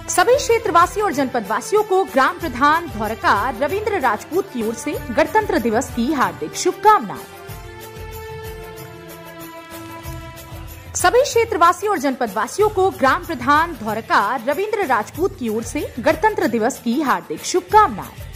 सभी क्षेत्रवासियों और जनपद वासियों को ग्राम प्रधान धौरकार रविंद्र राजपूत की ओर से गणतंत्र दिवस की हार्दिक शुभकामनाएं। सभी क्षेत्रवासियों और जनपद वासियों को ग्राम प्रधान धौरकार रविंद्र राजपूत की ओर से गणतंत्र दिवस की हार्दिक शुभकामनाएं।